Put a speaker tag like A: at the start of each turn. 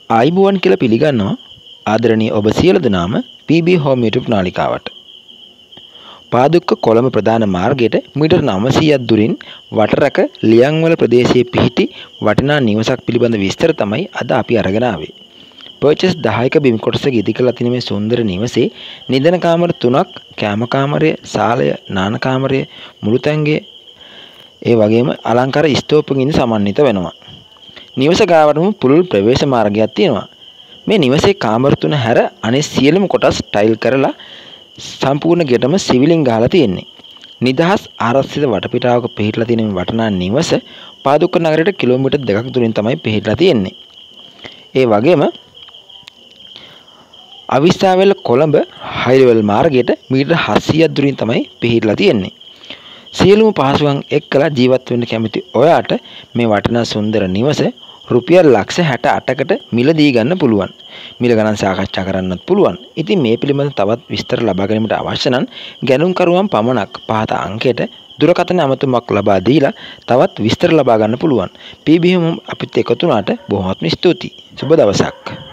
A: ආයිබුවන් කියලා පිළිගන්නවා ආදරණීය ඔබ සියලු දෙනාම PB Home YouTube නාලිකාවට. Padukka Colombo ප්‍රධාන මාර්ගයට මීටර් 900ක් දුරින් වටරක ලියන්වල ප්‍රදේශයේ පිහිටි වටිනා නිවසක් පිළිබඳ විස්තර තමයි අද අපි අරගෙන ආවේ. පර්චස් 10ක බිම් කොටසක ඉදිකලා තියෙන මේ සුන්දර නිවසේ නිදන කාමර 3ක්, කෑම කාමරය, ශාලය, නාන කාමරය, මුළු තැන්ගේ ඒ වගේම අලංකාර ස්තූපකින් සමන්විත වෙනවා. නිවස ගාවටම පුළුල් ප්‍රවේශ මාර්ගයක් තියෙනවා. මේ නිවසේ කාමර 3 හැර අනෙක් සියලුම කොටස් ටයිල් කරලා සම්පූර්ණ ගෙටම සිවිලින් ගහලා තියෙන්නේ. නිදහස් ආරක්ෂිත වටපිටාවක පිහිටලා තියෙන මේ වටිනා නිවස පාදුක්ක නගරයට කිලෝමීටර් 2ක් දුරින් තමයි පිහිටලා තියෙන්නේ. ඒ වගේම අවිස්සාවේල කොළඹ හයිලෙවල් මාර්ගයට මීටර් 700ක් දුරින් තමයි පිහිටලා තියෙන්නේ. සියලුම පහසුකම් එක්කලා ජීවත් වෙන්න කැමති ඔයාට මේ වටිනා සුන්දර නිවස රුපියල් ලක්ෂ 68කට මිලදී ගන්න පුළුවන්. මිල ගණන් සාකච්ඡා කරන්නත් පුළුවන්. ඉතින් මේ පිළිබඳව තවත් විස්තර ලබා ගැනීමට අවශ්‍ය නම් ගැනුම්කරුවන් පමණක් පහත අංකයට දුරකථන අමතුමක් ලබා දීලා තවත් විස්තර ලබා ගන්න පුළුවන්. PB Home අපිත් එකතු වුණාට බොහොමත්ම ස්තුතියි. සුබ දවසක්.